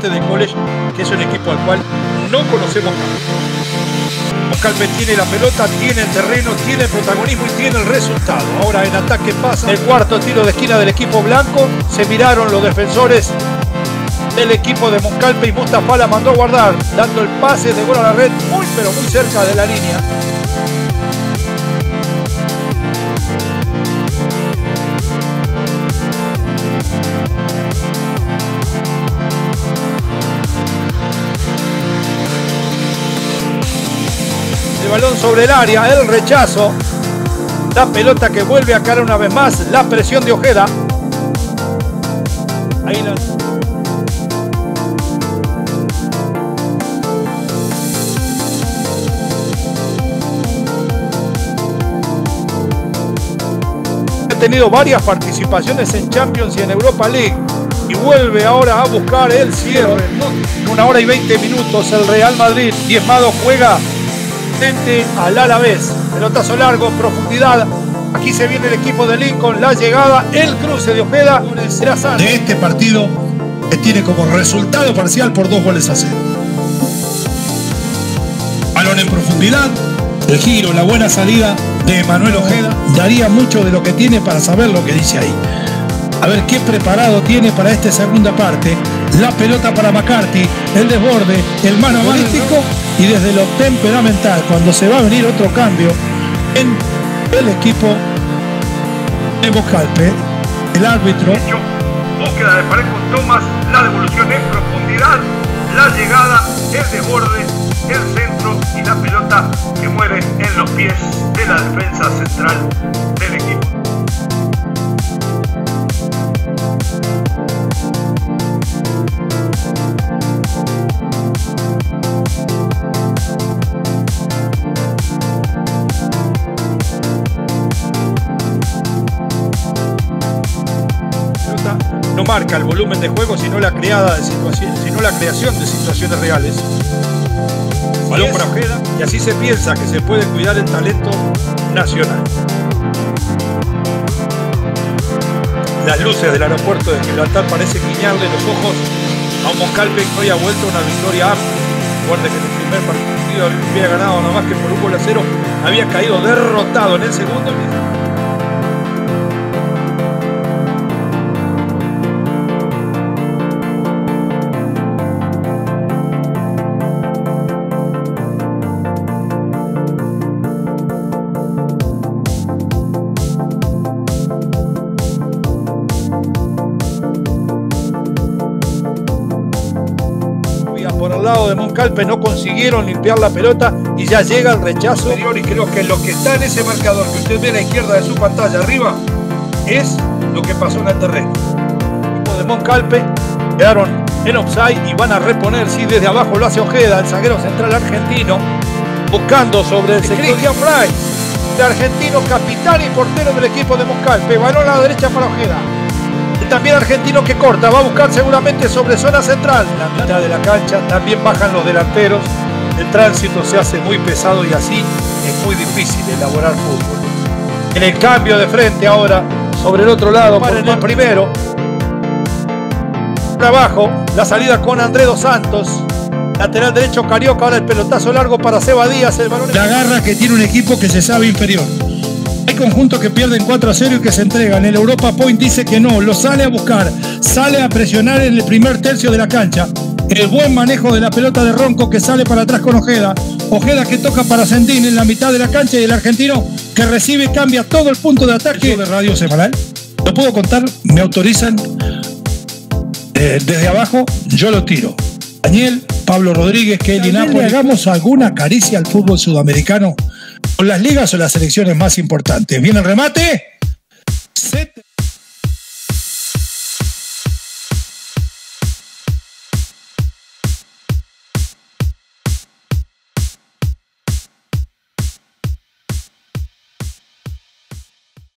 de College, que es un equipo al cual no conocemos nada. Moncalpe tiene la pelota, tiene el terreno, tiene el protagonismo y tiene el resultado. Ahora en ataque pasa el cuarto tiro de esquina del equipo blanco. Se miraron los defensores del equipo de Moncalpe y Mustafa la mandó a guardar, dando el pase de gol a la red muy pero muy cerca de la línea. El balón sobre el área, el rechazo, la pelota que vuelve a caer una vez más, la presión de Ojeda. Ahí la... Ha tenido varias participaciones en Champions y en Europa League y vuelve ahora a buscar el cierre. En 1 hora y 20 minutos el Real Madrid diezmado juega frente al Alavés. Pelotazo largo, profundidad. Aquí se viene el equipo de Lincoln, la llegada, el cruce de Ojeda. De este partido que tiene como resultado parcial por 2-0. Balón en profundidad, el giro, la buena salida de Manuel Ojeda. Daría mucho de lo que tiene para saber lo que dice ahí. A ver qué preparado tiene para esta segunda parte. La pelota para McCarthy, el desborde, el mano holístico y desde lo temperamental, cuando se va a venir otro cambio en el equipo de Moncalpe, el árbitro. Búsqueda de pared con Thomas, la devolución en profundidad, la llegada, el desborde, el centro y la pelota que muere en los pies de la defensa central del equipo. No marca el volumen de juego, sino la creación de situaciones reales. Balón para Ojeda, y así se piensa que se puede cuidar el talento nacional. Las luces del aeropuerto de Gibraltar parecen guiñarle los ojos a un Moncalpe que hoy ha vuelto a una victoria amplia. Recuerde que en el primer partido había ganado nada más que por 1-0, había caído derrotado en el segundo. Por el lado de Moncalpe no consiguieron limpiar la pelota y ya llega el rechazo. Y creo que lo que está en ese marcador que usted ve a la izquierda de su pantalla arriba es lo que pasó en el terreno. El equipo de Moncalpe quedaron en offside y van a reponer. Sí, desde abajo lo hace Ojeda, el zaguero central argentino, buscando sobre el sector. Christian Fry, el argentino capitán y portero del equipo de Moncalpe. Balón a la derecha para Ojeda. También argentino que corta, va a buscar seguramente sobre zona central. En la mitad de la cancha también bajan los delanteros. El tránsito se hace muy pesado y así es muy difícil elaborar fútbol. En el cambio de frente ahora, sobre el otro lado, en el primero. Abajo, la salida con Andrés Dos Santos. Lateral derecho Carioca, ahora el pelotazo largo para Seba Díaz. El balón. La garra que tiene un equipo que se sabe inferior. Hay conjuntos que pierden 4-0 y que se entregan. El Europa Point dice que no, lo sale a buscar, sale a presionar en el primer tercio de la cancha. El buen manejo de la pelota de Ronco que sale para atrás con Ojeda. Ojeda que toca para Sendín en la mitad de la cancha y el argentino que recibe y cambia todo el punto de ataque. De radio semanal, lo puedo contar, me autorizan desde abajo, yo lo tiro. Daniel, Pablo Rodríguez, Kelly Napoli. Hagamos alguna caricia al fútbol sudamericano con las ligas o las selecciones más importantes. ¿Viene el remate?